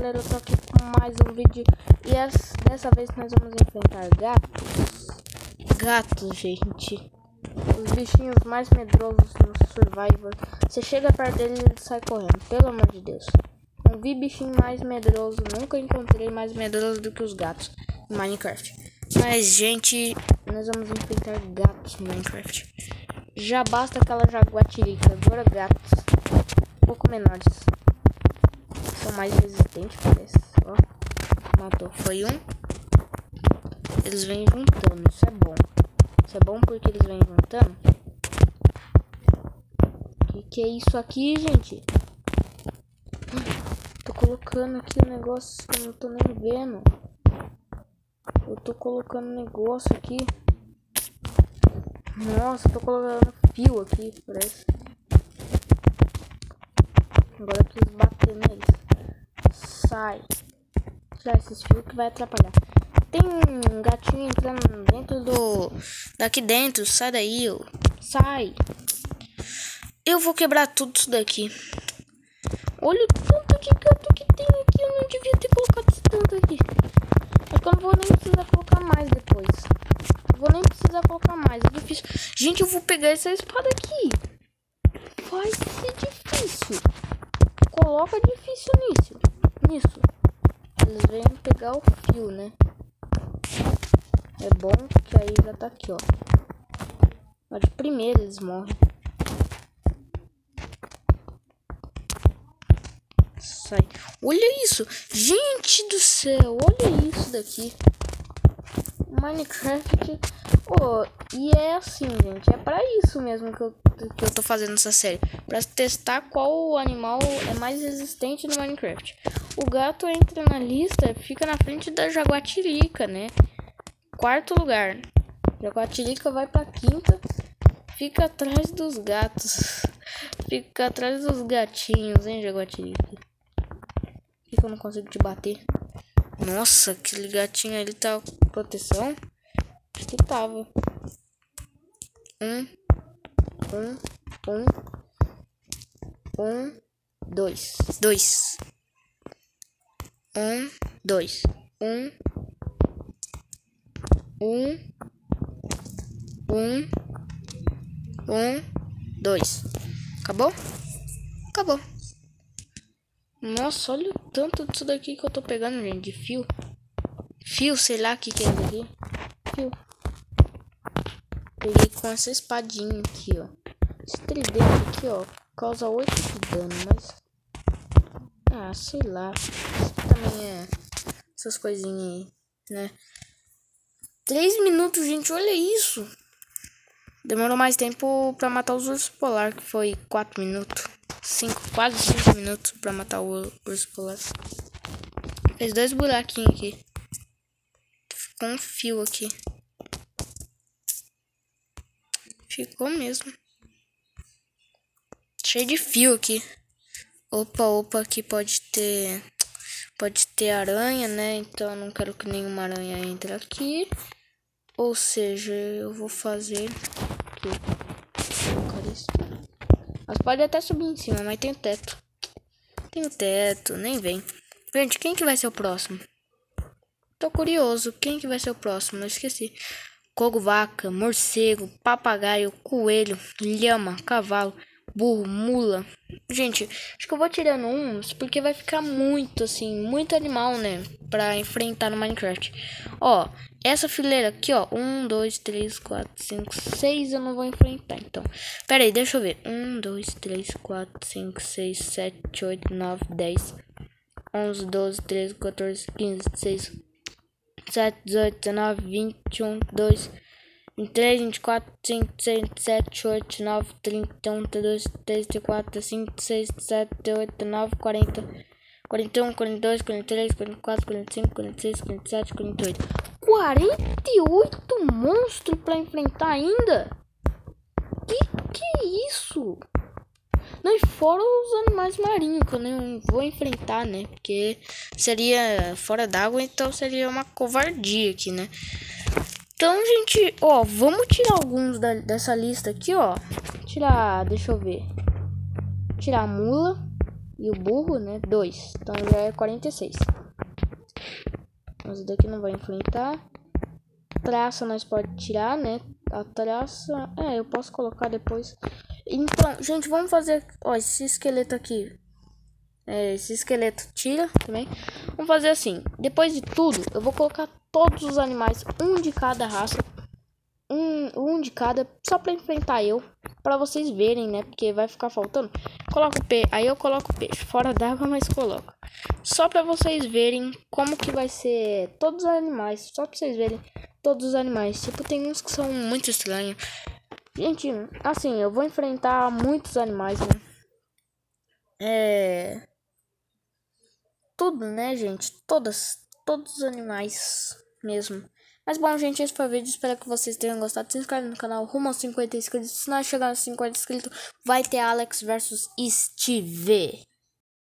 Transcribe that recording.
galera, eu tô aqui com mais um vídeo. E dessa vez nós vamos enfrentar gatos, gente. Os bichinhos mais medrosos no Survivor. Você chega perto deles e ele sai correndo, pelo amor de Deus. Não vi bichinho mais medroso, nunca encontrei mais medroso do que os gatos em Minecraft. Mas, gente, nós vamos enfrentar gatos no Minecraft. Já basta aquela jaguatirica, agora gatos. Um pouco menores. São mais resistentes, parece. Ó, matou. Foi um. Eles vêm juntando, isso é bom. Isso é bom porque eles vêm juntando. Que é isso aqui, gente? Tô colocando aqui o negócio que eu não tô nem vendo. Eu tô colocando negócio aqui. Nossa, tô colocando fio aqui, parece. Agora eu quis bater neles. Sai. Tirar esses fios que vai atrapalhar. Tem um gatinho entrando dentro daqui dentro. Sai daí, ó. Sai. Eu vou quebrar tudo isso daqui. Olha o tanto de gato que tem aqui. Eu não devia ter colocado esse tanto aqui. Acho que eu não vou nem precisar colocar mais depois. Não vou nem precisar colocar mais. É difícil. Gente, eu vou pegar essa espada aqui. Vai ser difícil. Coloca difícil nisso. Eles vêm pegar o fio, né? É bom que aí já tá aqui, ó. Mas de primeiro eles morrem. Sai. Olha isso. Gente do céu. Olha isso daqui. Minecraft. Oh, e é assim, gente. É pra isso mesmo que eu tô fazendo essa série. Pra testar qual animal é mais resistente no Minecraft. O gato entra na lista, fica na frente da jaguatirica, né? Quarto lugar. Jaguatirica vai pra quinta. Fica atrás dos gatos. Fica atrás dos gatinhos, hein, jaguatirica? Por que eu não consigo te bater? Nossa, aquele gatinho ali tá com proteção? Acho que tava. Dois. Acabou? Acabou. Nossa, olha o tanto disso daqui que eu tô pegando, gente, de fio. Fio, sei lá o que é isso aqui. Fio. Peguei com essa espadinha aqui, ó. Esse tridente aqui, ó, causa 8 de dano, mas... Ah, sei lá. Isso também é... Essas coisinhas aí, né? 3 minutos, gente, olha isso. Demorou mais tempo pra matar os ursos polar, que foi 4 minutos. Quase 5 minutos pra matar o urso polar. Fez 2 buraquinhos aqui. Ficou um fio aqui. Ficou mesmo. Cheio de fio aqui. Opa, aqui pode ter aranha, né? Então eu não quero que nenhuma aranha entre aqui. Ou seja, eu vou fazer aqui. Mas pode até subir em cima, mas tem o teto. Tem o teto, nem vem. Gente, quem que vai ser o próximo? Tô curioso, quem que vai ser o próximo? Eu esqueci. Cogo, vaca, morcego, papagaio, coelho, lhama, cavalo, burro, mula. Gente, acho que eu vou tirando uns, porque vai ficar muito, assim, muito animal, né? Pra enfrentar no Minecraft. Ó, essa fileira aqui, ó. 1, 2, 3, 4, 5, 6 eu não vou enfrentar, então. Pera aí, deixa eu ver. 1, 2, 3, 4, 5, 6, 7, 8, 9, 10, 11, 12, 13, 14, 15, 16, 17, 18, 19, 20, 21, 22, 23, 24, 25, 26, 27, 28, 29, 30, 31, 32, 33, 34, 35, 36, 37, 38, 39, 40, 41, 42, 43, 44, 45, 46, 47, 48. 48 monstros pra enfrentar ainda? Que é isso? Não, e fora os animais marinhos que eu não vou enfrentar, né? Porque seria fora d'água, então seria uma covardia aqui, né? Então, gente, ó, vamos tirar alguns dessa lista aqui, ó. Tirar, deixa eu ver. Tirar a mula. E o burro, né? 2. Então já é 46. Mas daqui não vai enfrentar. Traça nós pode tirar, né? A traça... eu posso colocar depois. Então, gente, vamos fazer... Ó, esse esqueleto aqui. Esse esqueleto tira também. Vamos fazer assim. Depois de tudo, eu vou colocar todos os animais. Um de cada raça. Um de cada. Só pra enfrentar eu. Pra vocês verem, né? Porque vai ficar faltando. Coloco o peixe. Aí eu coloco o peixe. Fora d'água, mas coloco. Só pra vocês verem como que vai ser todos os animais. Só pra vocês verem todos os animais. Tipo, tem uns que são muito estranhos. Gente, assim, eu vou enfrentar muitos animais, né? Tudo, né, gente? Todos os animais mesmo. Mas bom, gente, esse foi o vídeo. Espero que vocês tenham gostado. Se inscreve no canal rumo aos 50 inscritos. Se nós chegarmos aos 50 inscritos, vai ter Alex versus Steve.